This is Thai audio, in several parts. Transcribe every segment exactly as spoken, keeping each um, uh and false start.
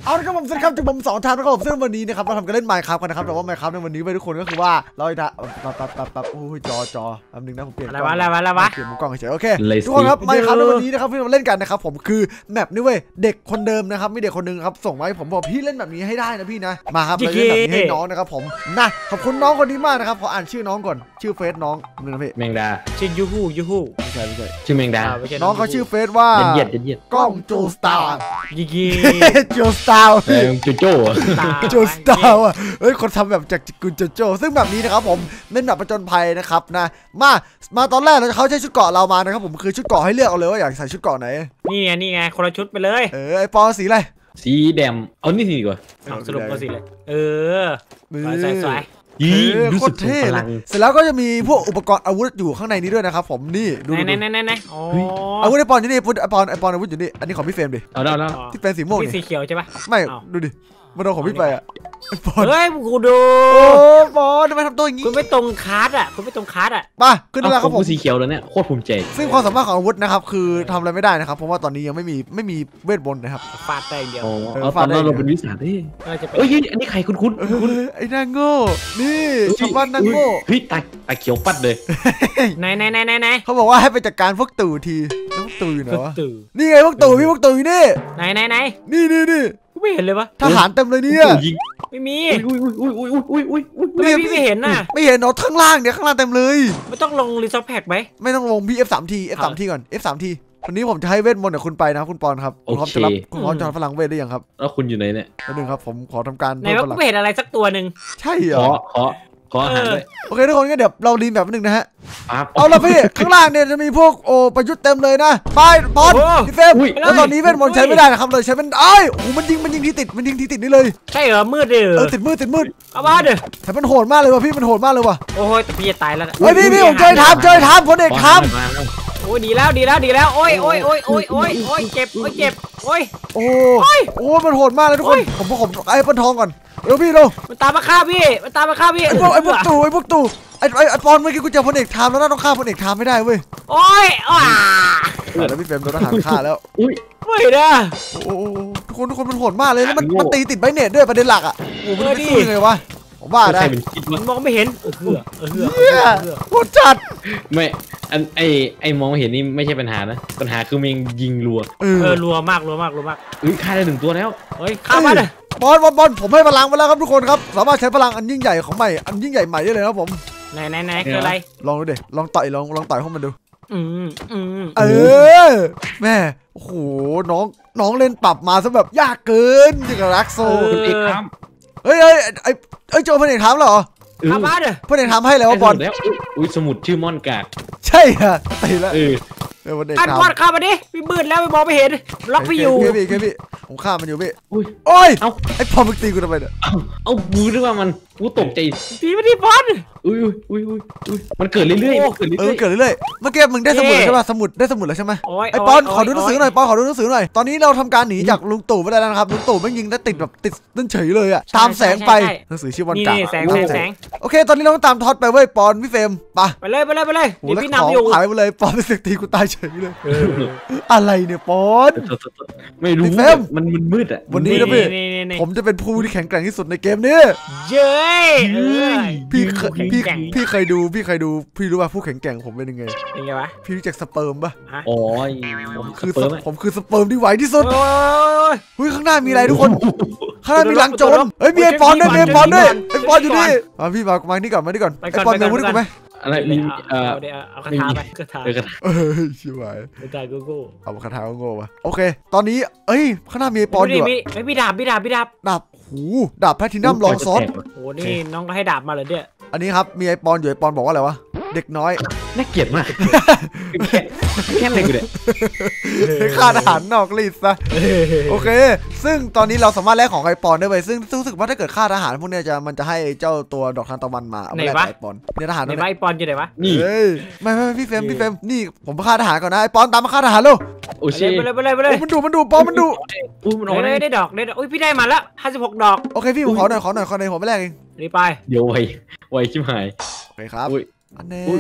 เอาละครับผมสวัสดีครับจุ๊บผมสองทางนะครับผมซึ่งวันนี้นะครับเราทำการเล่น Minecraft กันนะครับแต่ว่า Minecraft ในวันนี้ไปทุกคนก็คือว่าเราจะปั๊บปั๊บปั๊บปั๊บโอ้ยจอจอแป๊บนึงนะผมเปลี่ยนอะไรวะอะไรวะอะไรวะเปลี่ยนมุมกล้องเฉยโอเคทุกคนครับ Minecraft ในวันนี้นะครับที่เราเล่นกันนะครับผมคือแมปนี้เว้ยเด็กคนเดิมนะครับมีเด็กคนนึงครับส่งมาให้ผมบอกพี่เล่นแบบนี้ให้ได้นะพี่นะมาครับเราเล่นแบบนี้ให้น้องนะครับผมนะขอบคุณน้องคนนี้มากนะครับขออ่านชื่อน้องก่อนชื่อเฟซน้องนึงนะพี่แมงดาชื่อยูฮูยูฮูไม่ใช่ไม่ใช่ชื่อแมงดาน้องเขาชื่อเฟซว่าเย็ดเย็ดกล้องจูสตาร์ยิกีจูสตาร์จูโจ้จูสตาร์อ่ะเฮ้ยคนทำแบบจากกุนโจโจซึ่งแบบนี้นะครับผมเป็นแบบประจนภัยนะครับนะมามาตอนแรกเราเขาใช้ชุดเกราะเรามานะครับผมคือชุดเกราะให้เลือกเอาเลยว่าอยากใส่ชุดเกราะไหนนี่ไงนี่ไงคนละชุดไปเลยเออไอปอสีอะไรสีแดงเอานี่สีดีกว่าสรุปก็สีเลยเออใส่ใส่ยี่รู้สึกเท่เลยเสร็จแล้วก็จะมีพวกอุปกรณ์อาวุธอยู่ข้างในนี้ด้วยนะครับผมนี่ดูดูไหนไหนไหนอาวุธไอปอนอยู่นี่ไอปอนไอปอนอาวุธอยู่นี่อันนี้ของพี่เฟรมดิเอาได้แล้วที่เป็นสีม่วงนี่สีเขียวใช่ปะไม่ดูดิมันโดนของพี่ไปอ่ะปอนเฮ้ยกูดูโอ้ปอนทำไมทำตัวอย่างนี้คุณไม่ตรงคาร์ดอ่ะคุณไม่ตรงคาร์ดอ่ะมาขึ้นแล้วครับผมสีเขียวแล้วเนี่ยโคตรภูมิใจซึ่งความสามารถของอาวุธนะครับคือทำอะไรไม่ได้นะครับเพราะว่าตอนนี้ยังไม่มีไม่มีเวทมนต์นะครับฟาดได้เดียวเอาตอนเราเป็นวิสาดิเอ้ยอันนี้ใครคุ้นคุ้นไอ้นางโง่นี่ชาวบ้านนางโง่เฮ้ยตาตาเขียวปัดเลยไหนไหนไหนไหนไหนเขาบอกว่าให้ไปจัดการพวกตู่ทีพวกตู่อยู่ไหนวะนี่ไงพวกตู่พี่พวกตู่อยู่นี่ไหนไหนไหนนี่นี่นี่ไม่เห็นเลยวะทหารเต็มเลยเนี่ยไม่มีอุ้ยอุ้ยอุ้ยอุ้ยอุ้ยอุ้ยอุ้ยไม่ไม่เห็นน่ะไม่เห็นเนาะข้างล่างเนี่ยข้างล่างเต็มเลยไม่ต้องลงรีซอสแพ็กไหมไม่ต้องลงพี่ เอฟ สาม ที เอฟ สาม ทีก่อน เอฟ สาม ทีวันนี้ผมจะให้เวทมนต์กับคุณไปนะครับคุณปอนครับคุณพร้อมจะรับคุณพร้อมจะรับพลังเวทได้ยังครับแล้วคุณอยู่ไหนเนี่ยนิดนึงครับผมขอทำการไหนว่าไม่เห็นอะไรสักตัวหนึ่งใช่เหรอขอขออาหารด้วยโอเคทุกคนก็เดี๋ยวเราลีนแบบนึงนะฮะเอาละพี่ข้างล่างเนี่ยจะมีพวกโอ้ประยุทธ์เต็มเลยนะไปปอนพี่เฟมแล้วตอนนี้เวทมนต์ใช้ไม่ได้นะครับเลยใช้เป็นไอ้โอ้มันยิงมันยิงที่ติดมันยิงที่ติดนี่เลยใช่เหรอมืดเลยเออติดมืดติดมืดเอาบ้าเด้อแต่มันโหดมากเลยว่ะพี่มันโหดมากเลยว่ะโอ้ยแต่พี่จะตายแล้วเฮ้ยพี่พี่ผมเจอทำเจอทำคนเอกทำโอ้ยดีแล้วดีแล้วดีแล้วโอ้ยโอ้ยโอ้ยโอ้ยโอ้ยโอ้ยเจ็บโอ้ยเจ็บโอ้ยโอ้โอ้มันโหดมากเลยทุกคนผมผมไอ้ปนทองก่อนเร็วพี่เร็วมันตามมาฆ่าพี่มันตามมาฆ่าพี่ไอ้พวกไอ้พวกตู่ไอ้พวกตู่ไอ้ไอ้ปอนเมื่อกี้กูเจอพลเอกทามแล้วน่าต้องฆ่าพลเอกทามไม่ได้เว้ยโอ้ยอ่าแล้วพี่เฟรมโดนทหารฆ่าแล้วอุ้ยไม่ได้โอ้ทุกคนทุกคนมันโหดมากเลยแล้วมันมันตีติดใบเน็ตด้วยประเด็นหลักอ่ะโอ้มันไม่สู้ยังไงวะผมว่าได้มันมองไม่เห็นเออเออเออโหดจัดไม่อันไอไอมองเห็นนี่ไม่ใช่ปัญหานะปัญหาคือมันยิงรัวเออรัวมากรัวมากรัวมากเฮ้ยฆ่าได้หนึ่งตัวแล้วเฮ้ยฆ่ามาเลยบอลบอลบอลผมให้พลังไปแล้วครับทุกคนครับสามารถใช้พลังอันยิ่งใหญ่ของใหม่อันยิ่งใหญ่ใหม่ได้เลยครับผมไหนไหนไหนคืออะไรลองดูดิลองต่อยลองลองต่อยให้มันดูอืมอืมเออแม่โอ้โหน้องน้องเล่นปรับมาซะแบบยากเกินอย่างกับรักโซเฮ้ยเฮ้ยไอ้ไอ้โจพลเอกถามเหรอข้าบ้านเด้อพลเอกถามให้แล้วว่าบอลอุ้ยสมุดชื่อม่อนกากใช่ฮะตีแล้วเออเออพลเอกถามบอลข้ามาดิพี่มืดแล้วไม่มองไม่เห็นล็อกพี่อยู่พี่พี่พี่ผมฆ่ามันอยู่พี่โอ้ยเอ้าไอ้พอมึงตีกูทำไมเนี่ยเอาบูนึกว่ามันกูตกใจตีไม่ได้บอลอุ้ยอุ้ยอุ้ยอุ้ยมันเกิดเรื่อยๆเกิดเรื่อยๆเกิดเรื่อยๆเมื่อกี้มึงได้สมุดใช่ป่ะสมุดได้สมุดแล้วใช่ไหมไอ้ปอนขอดูหนังสือหน่อยปอนขอดูหนังสือหน่อยตอนนี้เราทำการหนีจากลุงตู่ไปได้แล้วนะครับลุงตู่ไม่ยิงได้ติดแบบติดนั่นเฉยเลยอะตามแสงไปหนังสือชื่อวันกาแสงแสงโอเคตอนนี้เราต้องตามท็อตไปเว้ยปอนพี่เฟรมไปไปเลยไปเลยไปเลยนี่พี่นำอยู่หายไปเลยปอนไปเสกตีกูตายเฉยเลยอะไรเนี่ยปอนไม่รู้มันมันมืดอะวันนี้นะพี่ผมจะเป็นผู้ที่แข็งแกร่งที่สุดในเกมนี้เย้พี่พี่พี่เคยดูพี่เคยดูพี่รู้ป่ะผู้แข็งแกร่งผมเป็นยังไงยังไงวะพี่รู้จักสเปิร์มป่ะอ๋อผมคือผมคือสเปิร์มที่ไวที่สุดเฮ้ยข้างหน้ามีอะไรทุกคนข้างหน้ามีหลังโจรเฮ้ยมีไอปอนด้วยมีไอปอนด้วยไอปอนอยู่นี่มาพี่มามานี่ก่อนมานี่ก่อนไอปอนเดี๋ยวพูดกันไหมอะไรมีเอ่อเอาคาถาไปคาถาเออชิบหายคาถาโกโก้เอาคาถาโกโก้มาโอเคตอนนี้เอ้ยข้างหน้ามีไอปอนอยู่ไม่มีดาบมีดาบมีดาบดาบหูดาบแพทินัมลองซอสโอ้นี่น้องก็ให้ดาบมาเลยเนี่ยอันนี้ครับมีไอปอนอยู่ไอปอนบอกว่าอะไรวะเด็กน้อยน่าเกลียดมากแค่อะไรกูเนี่ยค่าอาหารนอกรีดซะโอเคซึ่งตอนนี้เราสามารถแลกของไอปอนได้ไปซึ่งรู้สึกว่าถ้าเกิดค่าอาหารพวกนี้จะมันจะให้เจ้าตัวดอกทานตะวันมาเอาไปแลกไอปอนเนี่ยทหารในไอปอนอยู่ไหนวะนี่ไม่ไม่พี่เฟมพี่เฟมนี่ผมค่าอาหารก่อนนะไอปอนตามมาค่าอาหารเร็วโอ้ยไปเลยไปเลยไปเลยมันดูมันดูปอนมันดูอุ้ยมันได้ได้ดอกได้อุ้ยพี่ได้มาแล้วห้าสิบหกดอกโอเคพี่ผมขอหน่อยขอหน่อยขอหน่อยผมไม่แลกเองนี่ไปเดี๋ยวไวไวชิบหายโอเคครับอันนี้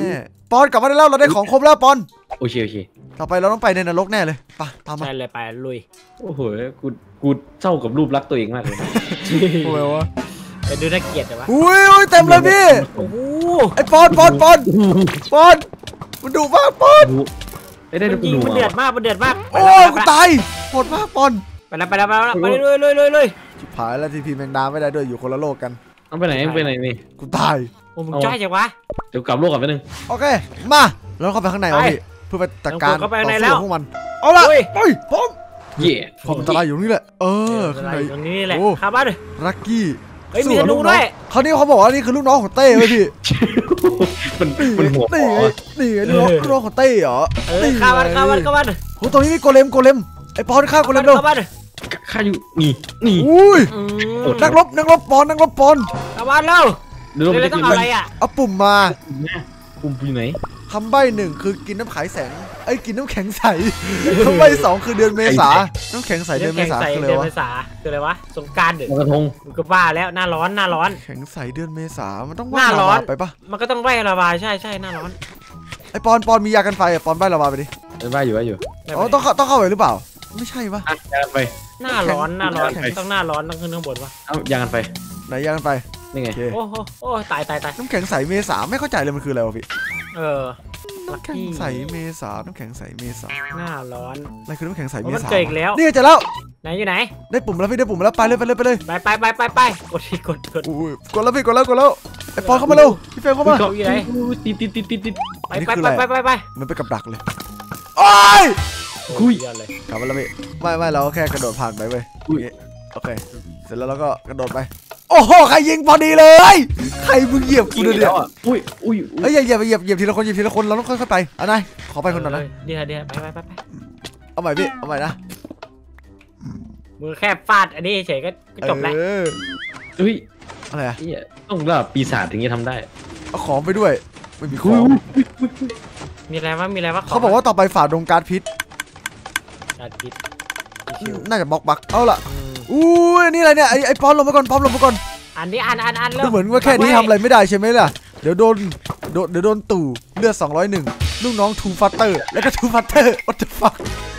ปอนกลับมาได้แล้วเราได้ของครบแล้วปอนโอเคโอเคต่อไปเราต้องไปในนรกแน่เลยไปตามมาใช่เลยไปลุยโอ้โหกูกูเศร้ากับรูปลักษณ์ตัวเองมากเลยทำไมวะไปดูน่าเกลียดเลยวะอุ้ยอุ้ยเต็มเลยพี่โอ้โหไอ้ปอนปอนปอนปอนมันดุมากปอนไอ้ได้ดูมันเดือดมากมันเดือดมากโอ้ยกูตายโหดมากปอนไปแล้วไปแล้วไปแล้วไปเลยเลยเลยเลยชิบหายแล้วทีพีแมงดาไม่ได้ด้วยอยู่คนละโลกกันต้องไปไหนไปไหนนี่กูตายโอ้มึงจ้อยจังวะเดี๋ยวกลับโลกก่อนไปหนึ่งโอเคมาแล้วเข้าไปข้างในเอาพี่เพื่อไปจัดการต่อสู้พวกมันเอาละไปพร้อมเย่ผมตายอยู่นี่แหละเออข้างในตรงนี้แหละครับบ้านเลยลักกี้เฮ้ยมีธนูด้วยเขานี่เขาบอกว่านี่คือลูกน้องของเต้เลยพี่มันมันหัวนี่นี่ลูกน้องของเต้เหรอนี่ข้ามันข้ามันข้ามันโหตรงนี้มีโกเลมโกเลมไอปอนฆ่าโกเลมเร็วข้าอยู่นี่นี่อุ้ยนักรบนักรบปอนนักรบปอนข้ามันเร็วเดี๋ยวต้องเอาอะไรอ่ะเอาปุ่มมาปุ่มอยู่ไหนคำใบ้หนึ่งคือกินน้ำขายแสงไอ้กินน้ำแข็งใสคำใบ้สองคือเดือนเมษาน้ำแข็งใสเดือนเมษาคืออะไรวะเดือนเมษาคืออะไรวะสงกรานต์เดือนกระทงมันก็บ้าแล้วหน้าร้อนหน้าร้อนแข็งใสเดือนเมษามันต้องหน้าร้อนไปปะมันก็ต้องไหว้ระบายใช่ใช่หน้าร้อนไอ้ปอนปอนมียากันไฟอ่ะปอนใบ้ระบายไปดิใบ้อยู่ใบ้อยู่อ๋อต้องต้องเข้าไปหรือเปล่าไม่ใช่ปะยากันไฟหน้าร้อนหน้าร้อนต้องหน้าร้อนต้องขึ้นข้างบนปะเอ้ายากันไฟไหนยากันไฟนี่ไงโอ้โหโอ้ตายตายตายน้ำแข็งใสเมษาไม่เข้าใจเลยมันคืออะไรวะพี่เออน้ำแข็งใสเมษาน้ำแข็งใสเมษาหน้าร้อนอะไรคือน้ำแข็งใสเมษาเจออีกแล้วนี่เจอแล้วไหนอยู่ไหนได้ปุ่มแล้วพี่ได้ปุ่มแล้วไปเลยไปเลยไปเลยไปไปไปไปไปกดที่กดกดอุ้ยกดแล้วพี่กดแล้วกดแล้วไอ้ปอนเข้ามาเร็วพี่เฟรมเข้ามาอยู่ไหนติดติดติดติดติดไปไปไปไปไปมันไปกับดักเลยโอ้ยคุยกลับมาแล้วพี่ไม่ไม่เราแค่กระโดดผ่านไปเว้ยโอเคเสร็จแล้วเราก็กระโดดไปโอ้โหใครยิงพอดีเลยใครมึงเหยียบกูเนี่ยอุ้ยอุ้ยเอ้ยอย่าเหยียบเหยียบเหยียบทีละคนเหยียบทีละคนเราต้องค่อยๆไปอ่ะนายขอไปคนก่อนนะเดี๋ยวเดี๋ยวไปไปไปเอาใหม่พี่เอาใหม่นะมือแค่ฟาดอันนี้เฉยก็จบแล้วเฮ้ยอะไรอ่ะต้องระดับปีศาจถึงจะทำได้เอาของไปด้วยไม่มีของมีอะไรวะมีอะไรวะเขาบอกว่าต่อไปฝ่าดงการพิษการพิษน่าจะบล็อกบักเอาล่ะอู้นี่อะไรเนี่ยไอไอปอนลงมาก่อนปอนลงมาก่อนอันนี้อันอันอันแล้วเหมือนว่าแค่นี้ทำอะไรไม่ได้ใช่ไหมล่ะเดี๋ยวโดนเดี๋ยวโดนตู่เลือดสองร้อยเอ็ดลูกน้องทูฟัตเตอร์แล้วก็ทูฟัตเตอร์ what the fuck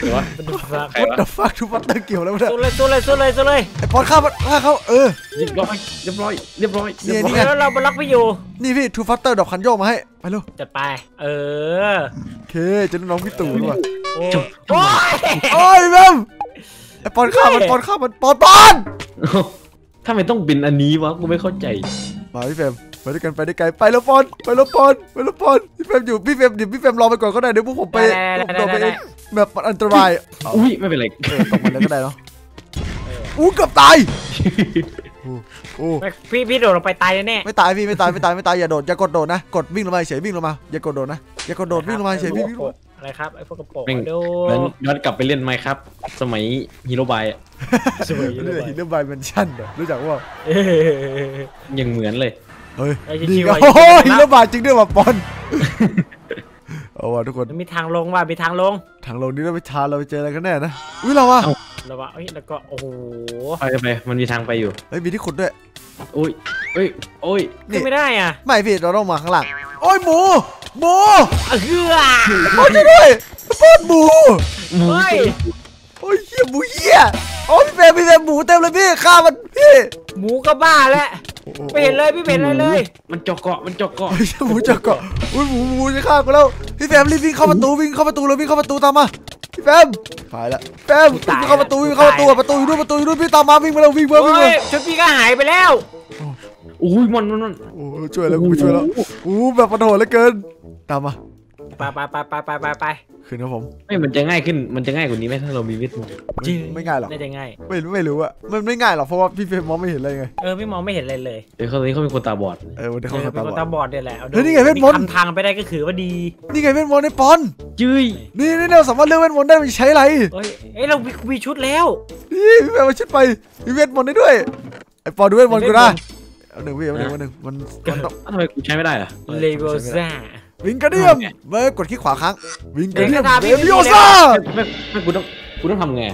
what the fuck ทูฟัตเตอร์เกี่ยวแล้วเนี่ยสู้เลยสู้เลยสู้เลยสู้เลยไอปอนฆ่าฆ่าเขาเออเรียบร้อยเรียบร้อยเรียบร้อยนี่นี่แล้วเราบล็อกไปอยู่นี่พี่ทูฟัตเตอร์ดอกคันโยกมาให้ไปเร็วจัดไปเออโอเคจะลูกน้องพี่ตู่ด้วยโอ้ยโอ้ยแม่ไอปอนฆ่ามันปอนฆ่ามันปอนปอนทำไมต้องเป็นอันนี้วะกูไม่เข้าใจมาพี่เฟมไปด้วยกันไปได้ไกลไปแล้วปอนไปแล้วปอนไปแล้วปอนพี่เฟมอยู่พี่เฟมเดี๋ยวพี่เฟมรอไปก่อนก็ได้เดี๋ยวพวกผมไปโดดไปเองแบบอันตรายอุ้ยไม่เป็นไรตกมันแล้วก็ได้เนาะอู้เกือบตายโอ้พี่พี่โดดลงไปตายแน่ไม่ตายพี่ไม่ตายไม่ตายไม่ตายอย่าโดดอย่ากดโดดนะกดวิ่งลงมาเฉยวิ่งลงมาอย่ากดโดดนะอย่ากดโดดวิ่งลงมาเฉยพี่วิ่งอะไรครับไอ้พวกกระโปรงดูย้อนกลับไปเล่นไหมครับสมัยฮีโร่บายอะสมัยฮีโร่บายแมนชั่นรู้จักว่ายังเหมือนเลยเฮ้ยดีโอ้ฮีโร่บายจริงด้วยว่ะปอนเอาว่ะทุกคนมีทางลงว่ะมีทางลงทางลงนี้เราไปทานเราไปเจออะไรกันแน่นะอุ้ยเราว่ะเราว่ะเอ้ยแล้วก็โอ้โหไปไปมันมีทางไปอยู่เฮ้ยมีที่ขุดด้วยโอ้ยเฮ้ยโอ้ยนี่ไม่ได้อ่ะไม่พี่เราต้องมาข้างหลังโอ้ยหมูหมูเฮือปอนด้วยปอนหมูเฮ้ยโอ้ยเหี้ยหมูเหี้ยโอ้ยพี่เฟรมพี่เฟรมหมูเต็มเลยพี่ฆ่ามันพี่หมูก็บ้าแล้วไม่เห็นเลยพี่เห็นอะไรเลยมันจอกเกาะมันจอกเกาะหมูจอกเกาะอุ้ยหมูหมูจะฆ่ากูแล้วพี่เฟรมรีบวิ่งเข้าประตูวิ่งเข้าประตูเลยวิ่งเข้าประตูตามมาพี่เฟรมหายละเฟรมวิ่งเข้าประตูวิ่งเข้าประตูประตูอยู่ด้วยประตูอยู่ด้วยพี่ตามมาวิ่งมาแล้ววิ่งมาวิ่งมาชุดพี่ก็หายไปแล้วโอ้ยมันมันโอ้ช่วยแล้วกูช่วยแล้วโอ้แบบมันโหดเหลือเกินตามมาไปไปไปไปไปไปไปขึ้นนะผมไม่มันจะง่ายขึ้นมันจะง่ายกว่านี้ไหมถ้าเรามีวิทย์จริงไม่ง่ายหรอกน่าจะง่ายไม่รู้ไม่รู้อะมันไม่ง่ายหรอกเพราะว่าพี่เฟรมมองไม่เห็นอะไรไงเออพี่มองไม่เห็นอะไรเลยเดี๋ยวเขานี้เขาเป็นคนตาบอดเออเขาเป็นคนตาบอดเนี่ยแหละเฮ้ยนี่ไงเวทมนต์ทำทางไปได้ก็คือว่าดีนี่ไงเวทมนต์ในปอนจื้ยนี่นี่เราสามารถเลือกเวทมนต์ได้มันใช้อะไรเฮ้ยเอ้เรามีชุดแล้วนี่พี่เฟรมมาชุดไปมีเวทมนต์ได้ด้วยไอปอนดูเวทมนต์กูนะเอาหนึ่งพี่เอาหนึ่งเอาหนึ่งมันทำไมกูใช้ไม่ได้อะเลเวลซ่าวิงการเดียมเมื่อกดคลิกขวาครั้งวิงการเดียมเลวิโอซ่าไม่ไม่กูต้องกูต้องทำไง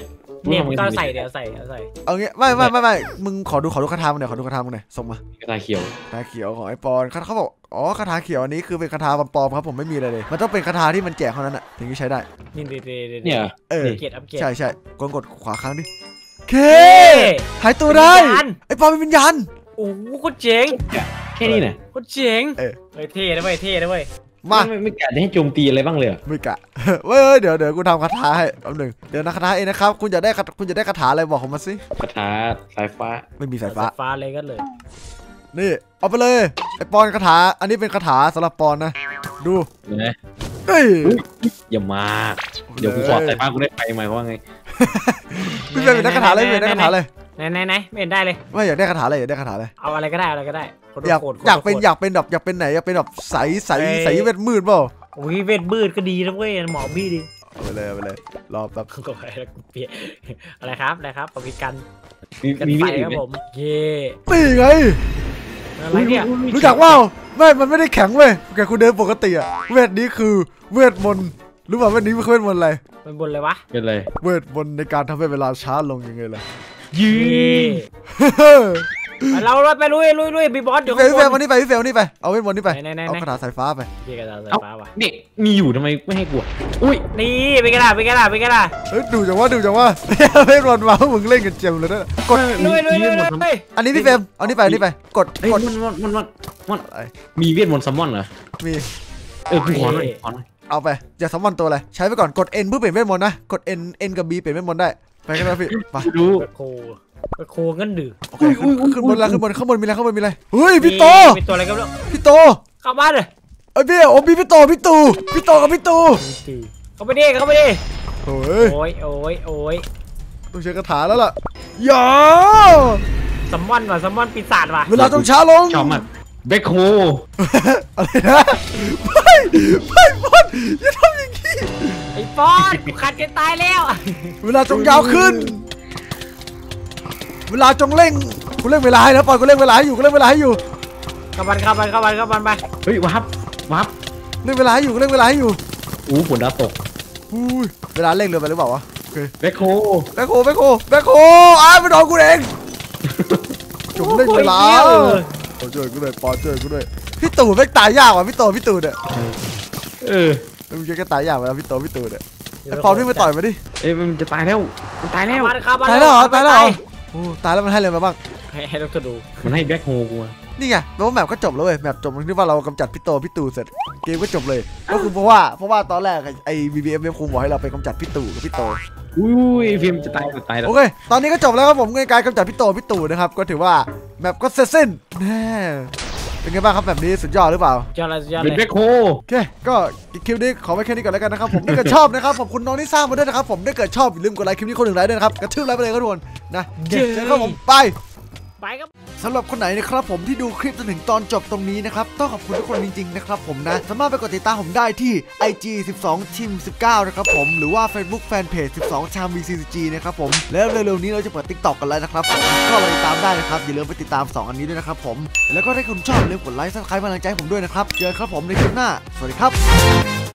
เนี่ยมึงก็ใส่เดี๋ยวใส่เดี๋ยวใส่เอางี้ไม่ไม่ไม่ไม่มึงขอดูขอดูคาถามึงหน่อยขอดูคาถามึงหน่อยส่งมาคาถาเขียวคาถาเขียวของไอ้ปอนเขาบอกอ๋อคาถาเขียวอันนี้คือเป็นคาถาปลอมครับผมไม่มีอะไรเลยมันต้องเป็นคาถาที่มันแจกเท่านั้นอะถึงจะใช้ได้นี่เด็ดเนี่ยเออใช่ใช่กดกดขวาค้างดิเคหายตัวได้ไอ้ปอนเป็นวิญญาณโอ้โหก็เจ๋งแค่นี้น่ะก็เจ๋งเออเท่นะเว้ยเท่นะเว้ยมาไม่ไม่กะให้โจมตีอะไรบ้างเลยไม่กะเว้ยเดี๋ยวเดี๋ยวกูทำคาถาให้แป๊บนึงเดี๋ยวนะคาถาเองนะครับคุณจะได้คุณจะได้คาถาอะไรบอกผมมาสิคาถาสายฟ้าไม่มีสายฟ้าฟ้าเลยกันเลยนี่เอาไปเลยไอปอนคาถาอันนี้เป็นคาถาสำหรับปอนนะดูนะเฮ้ยอย่ามาเดี๋ยวกูขอสายฟ้ากูได้ไปไหมเพราะว่าไงพี่เป็นได้คาถาอะไรเป็นได้คาถาอะไรไหนไหนไหนไม่เห็นได้เลยไม่อยากได้คาถาอะไรอยากได้คาถาอะไรเอาอะไรก็ได้อะไรก็ได้อยากอยากเป็นอยากเป็นแบบอยากเป็นไหนอยากเป็นแบบใสใสใสเวทมืดเปล่าโอ้ยเวทมืดก็ดีนะเว้ยหมอบี้ดิเอาไปเลยเอาไปเลยรอแป๊บก็ไปแล้วกูเปียอะไรครับอะไรครับปวิกันมีมีครับผมเย่ตีไงอะไรเนี่ยรู้จักว่าไม่มันไม่ได้แข็งเว้ยแกคุณเดินปกติอะเวทนี้คือเวทมนต์รู้ป่ะเวทนี้เป็นเวทมนต์อะไรเป็นบนเลยวะเป็นอะไรเวทมนต์ในการทำให้เวลาช้าลงยังไงล่ะยีเราไปลุยลุยลุยบีบอสเดี๋ยวพี่เฟลวันนี้ไปพี่เฟลนี่ไปเอาเวทมนต์นี่ไปเอากระดาษสายฟ้าไปกระดาษสายฟ้าว่ะเด็กมีอยู่ทำไมไม่ให้กดอุ้ยนี่ไปกระดาษไปกระดาษไปกระดาษเฮ้ยดูจังว่าดูจังว่าเวทมนต์มามึงเล่นกันเจ็บเลยนะกดลุยลุยลุยอันนี้พี่เฟลเอานี่ไปนี่ไปกดกดมันมันมันมันมีเวทมนต์ซัมมอนเหรอมีเออกูขอหน่อยขอหน่อยเอาไปอย่าซัมมอนตัวอะไรใช้ไปก่อนกด N เพื่อเปลี่ยนเวทมนต์นะกด N N กับ B เปลี่ยนเวทมนต์ได้ไปกันนะพี่ไปดูโคโคงั้นดื้อโอเคขึ้นบนแล้วขึ้นบนข้างบนมีอะไรข้างบนมีอะไรเฮ้ยพี่โตมีตัวอะไรกันบ้างพี่โตเข้าบ้านเลยไอ้พี่โอ้พี่พี่โตพี่ตูพี่โตกับพี่ตูเข้าไปดิเข้าไปดิโอ้ยโอ้ยโอ้ยโอ้ยต้องใช้คาถาแล้วล่ะย่าซัมมอนว่ะซัมมอนปีศาจว่ะเวลาต้องช้าลงชอบมากเบคโคอะไรนะไม่ไม่บอลอย่าทำอย่างนี้ไอ้บอลขาดจะตายแล้วเวลาจงยาวขึ้นเวลาจงเร่งกูเร่งเวลาให้แล้วปล่อยกูเร่งเวลาให้อยู่กูเร่งเวลาให้อยู่เข้าบันเข้าบันเข้าบันเข้าบันไปเฮ้ยวับวับเร่งเวลาให้อยู่กูเร่งเวลาให้อยู่อู้ฝนดาวตกอุ้ยเวลาเร่งเร็วไปหรือเปล่าวะโอเคแบคโคแบคโคแบคโคแบคโคอ้าวไปโดนกูเองจงเร่งเวลาปอช่วยกูด้วยปอช่วยกูด้วยพี่ตู่ไม่ตายยากว่ะพี่โตพี่ตู่เนี่ยเออมึงจะตายยากว่ะพี่โตพี่ตู่เนี่ยไอ้ปอนี่มาต่อยมาดิเอ้ยมันจะตายแล้วมันตายแล้วตายแล้วเหรอตายแล้วเหรอโอ้ตายแล้วมันให้อะไรมาบ้างให้ให้เราดูมันให้แบคโฮกูนี่ไงแปลว่าแมปก็จบแล้วเว้ยแมปจบตรงที่ว่าเรากำจัดพี่โตพี่ตู่เสร็จเกมก็จบเลยก็คือเพราะว่าเพราะว่าตอนแรกไอ้ บี บี เอ็ม เอ็ม ครูบอกให้เราไปกำจัดพี่ตู่กับพี่โตอุ้ยฟิล์มจะตายจะตายแล้วโอเคตอนนี้ก็จบแล้วครับผมในการกำจัดพี่โตพี่ตู่นะครับก็ถือว่าแมปก็เสร็จสิ้นแน่เป็นไงบ้างครับแบบนี้สุดยอดหรือเปล่ายอดเลยยอดเลยเป็นแบคโฮโอเคก็คลิปนี้ขอไว้แค่นี้ก่อนแล้วกันนะครับผมถ้าเกิดชอบนะครับขอบคุณน้องที่สร้างมาด้วยนะครับผมถ้าเกิดชอบอย่าลืมกดไลค์คลิปนี้คนหนึ่งไลค์ด้วยนะครับกระทืบไลค์ไปเลยครับทุกคนนะเจอกันครับผมไปไปครับสำหรับคนไหนนะครับผมที่ดูคลิปจนถึงตอนจบตรงนี้นะครับต้องขอบคุณทุกคนจริงๆนะครับผมนะสามารถไปกดติดตามผมได้ที่ ไอ จี สิบสอง ทีม สิบเก้านะครับผมหรือว่า Facebook Fanpage สิบสอง ชาม วี ซี ซี จี นะครับผมแล้วเร็วๆนี้เราจะเปิด ติ๊กต็อก กันแล้วนะครับผมก็ไปติดตามได้นะครับอย่าลืมไปติดตามสองอันนี้ด้วยนะครับผมแล้วก็ถ้าคุณชอบอย่าลืมกดไลค์ซับสไครป์กำลังใจผมด้วยนะครับเจอกันครับผมในคลิปหน้าสวัสดีครับ